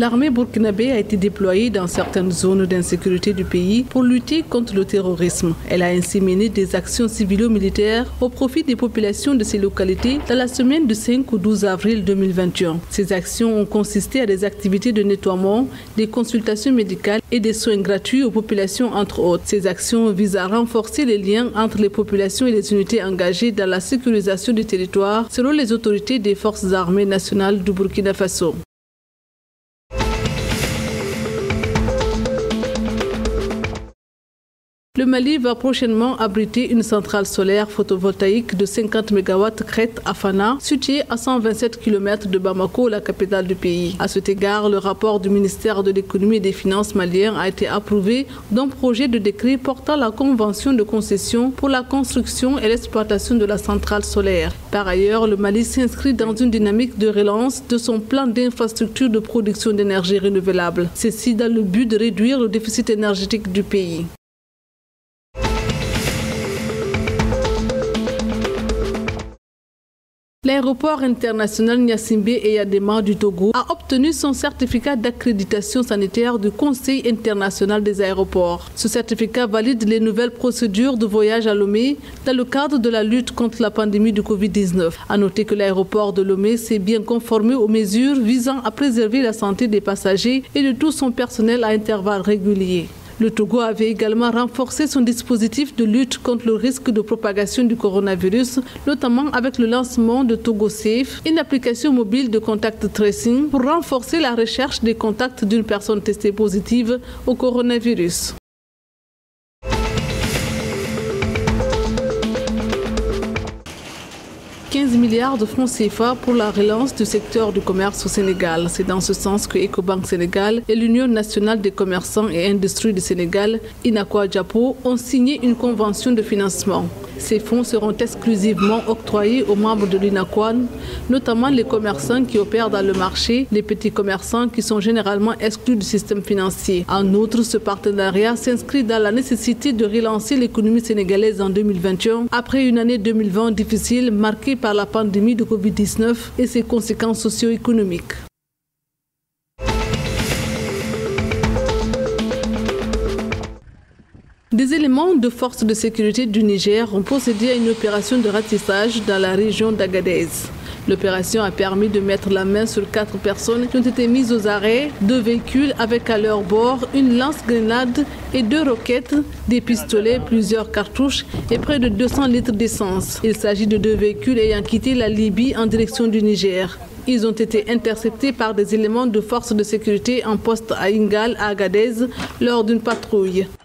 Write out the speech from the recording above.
L'armée burkinabé a été déployée dans certaines zones d'insécurité du pays pour lutter contre le terrorisme. Elle a ainsi mené des actions civilo-militaires au profit des populations de ces localités dans la semaine du 5 au 12 avril 2021. Ces actions ont consisté à des activités de nettoiement, des consultations médicales et des soins gratuits aux populations entre autres. Ces actions visent à renforcer les liens entre les populations et les unités engagées dans la sécurisation du territoire selon les autorités des forces armées nationales du Burkina Faso. Le Mali va prochainement abriter une centrale solaire photovoltaïque de 50 MW Crête à Fana, située à 127 km de Bamako, la capitale du pays. À cet égard, le rapport du ministère de l'économie et des finances malien a été approuvé d'un projet de décret portant la convention de concession pour la construction et l'exploitation de la centrale solaire. Par ailleurs, le Mali s'inscrit dans une dynamique de relance de son plan d'infrastructure de production d'énergie renouvelable. Ceci dans le but de réduire le déficit énergétique du pays. L'aéroport international Gnassingbé Eyadema du Togo a obtenu son certificat d'accréditation sanitaire du Conseil international des aéroports. Ce certificat valide les nouvelles procédures de voyage à Lomé dans le cadre de la lutte contre la pandémie du Covid-19. À noter que l'aéroport de Lomé s'est bien conformé aux mesures visant à préserver la santé des passagers et de tout son personnel à intervalles réguliers. Le Togo avait également renforcé son dispositif de lutte contre le risque de propagation du coronavirus, notamment avec le lancement de Togo Safe, une application mobile de contact tracing pour renforcer la recherche des contacts d'une personne testée positive au coronavirus. « 15 milliards de francs CFA pour la relance du secteur du commerce au Sénégal. C'est dans ce sens que Ecobank Sénégal et l'Union nationale des commerçants et industries du Sénégal, Inakwa Djapo, ont signé une convention de financement. Ces fonds seront exclusivement octroyés aux membres de l'Inakwan, notamment les commerçants qui opèrent dans le marché, les petits commerçants qui sont généralement exclus du système financier. En outre, ce partenariat s'inscrit dans la nécessité de relancer l'économie sénégalaise en 2021, après une année 2020 difficile marquée par la pandémie de Covid-19 et ses conséquences socio-économiques. Des éléments de force de sécurité du Niger ont procédé à une opération de ratissage dans la région d'Agadez. L'opération a permis de mettre la main sur 4 personnes qui ont été mises aux arrêts, 2 véhicules avec à leur bord une lance-grenade et 2 roquettes, des pistolets, plusieurs cartouches et près de 200 litres d'essence. Il s'agit de 2 véhicules ayant quitté la Libye en direction du Niger. Ils ont été interceptés par des éléments de force de sécurité en poste à Ingal, à Agadez, lors d'une patrouille.